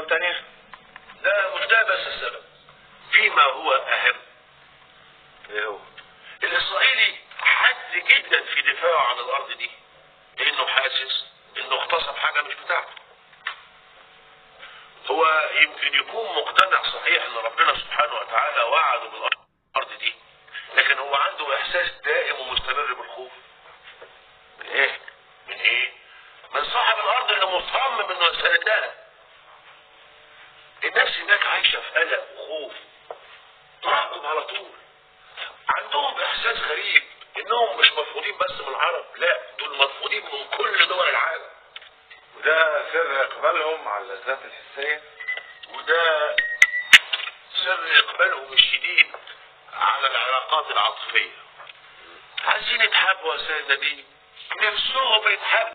تانية؟ لا مش ده بس السبب، فيما هو اهم. ايه هو؟ الاسرائيلي حاد جدا في دفاعه عن الارض دي، لانه حاسس انه اغتصب حاجه مش بتاعته. هو يمكن يكون مقتنع صحيح ان ربنا سبحانه وتعالى وعده بالارض دي، لكن هو عنده احساس دائم ومستمر بالخوف. من ايه؟ من ايه؟ من صاحب الارض اللي مصمم انه يستردها. الناس هناك عايشه في قلق وخوف، ترقب على طول. عندهم احساس غريب انهم مش مرفوضين بس من العرب، لا دول مرفوضين من كل دول العالم. وده سر اقبالهم على اللذات الحسية، وده سر اقبالهم الشديد على العلاقات العاطفية. عايزين يتحبوا يا سيد نديم، نفسهم يتحبوا.